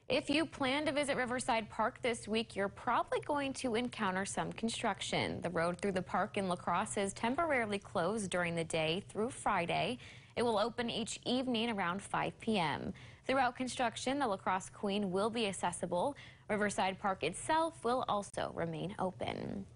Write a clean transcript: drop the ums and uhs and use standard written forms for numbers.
If you plan to visit Riverside Park this week, you're probably going to encounter some construction. The road through the park in La Crosse is temporarily closed during the day through Friday. It will open each evening around 5 p.m. Throughout construction, the La Crosse Queen will be accessible. Riverside Park itself will also remain open.